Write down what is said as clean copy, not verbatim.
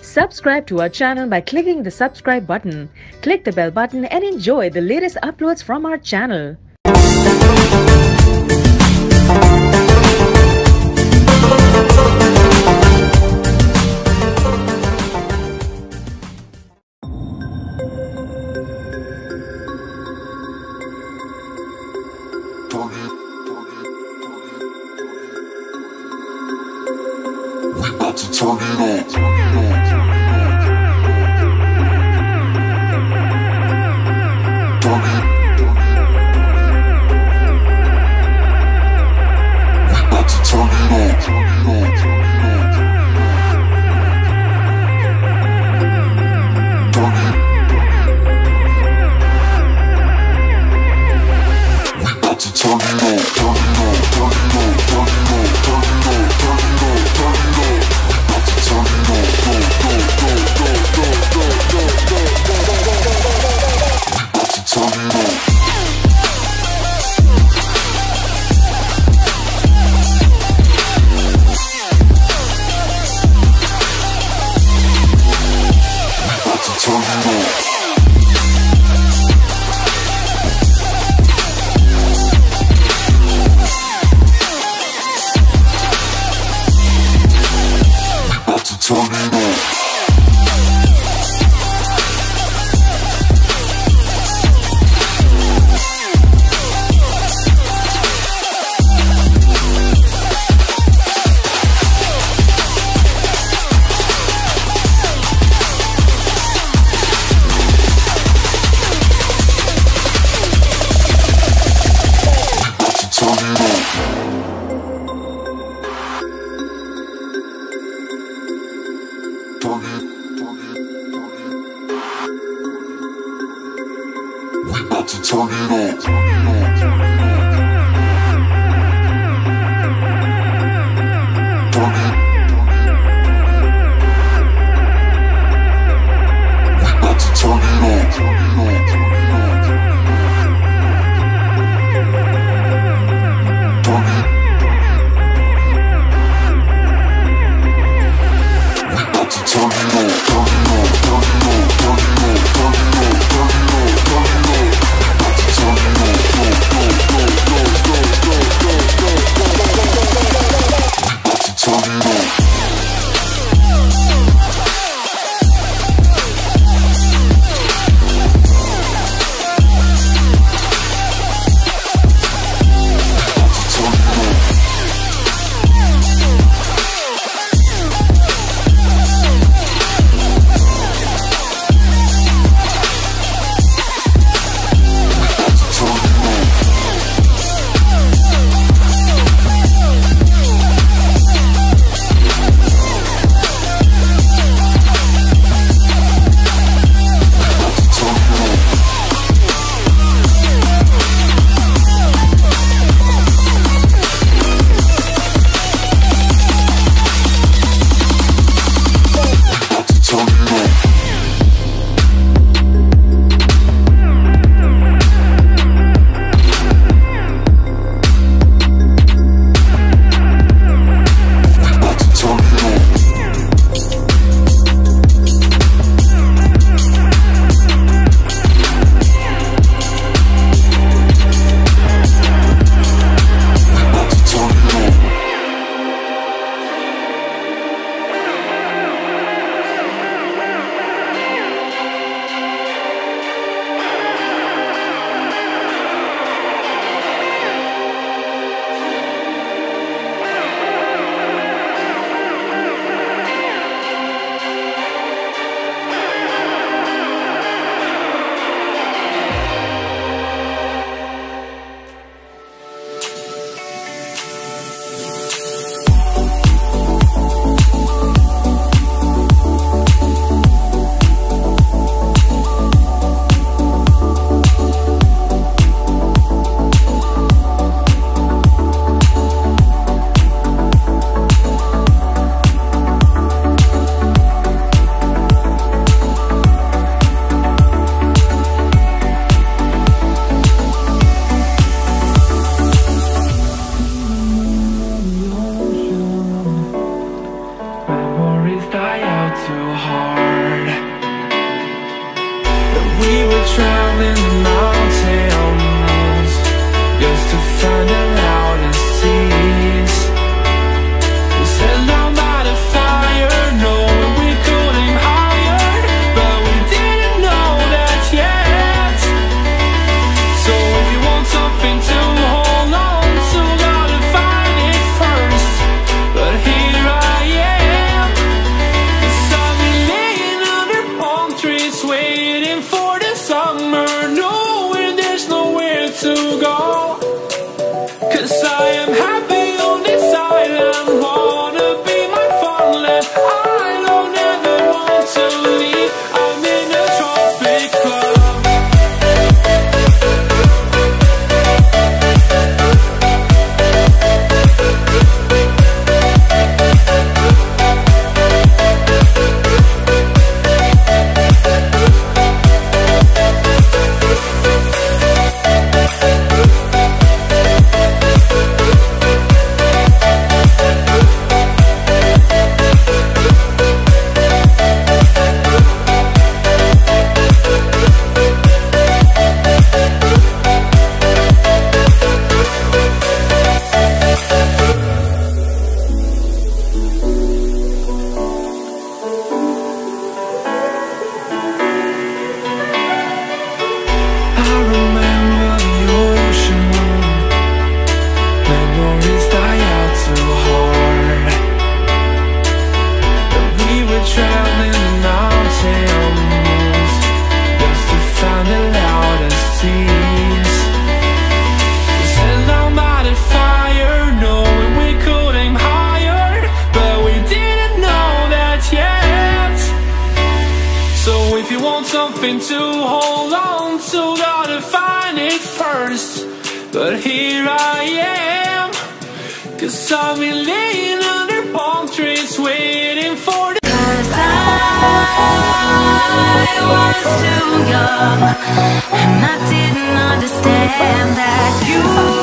Subscribe to our channel by clicking the subscribe button. Click the bell button and enjoy the latest uploads from our channel. We about to turn it on. too hard. And we were traveling the mountains just to find the loudest tears. We set down by the fire, knowing we could aim higher, but we didn't know that yet. So if you want something to hold on to, gotta find it first. But here I am, 'cause I've been laying under palm trees, waiting for the summer, knowing there's nowhere to go. 'Cause I am happy on this island, wanna be my farmland. I don't ever want to leave, I'm in a tropic club. I remember the ocean, memories die out too hard. And we were traveling the mountains just to find the loudest tears. We sat down by the fire, knowing we could aim higher, but we didn't know that yet. So if you want something to hold on to, gotta find it first. But here I am, 'cause I've been laying under palm trees, waiting for the 'Cause I was too young and I didn't understand that you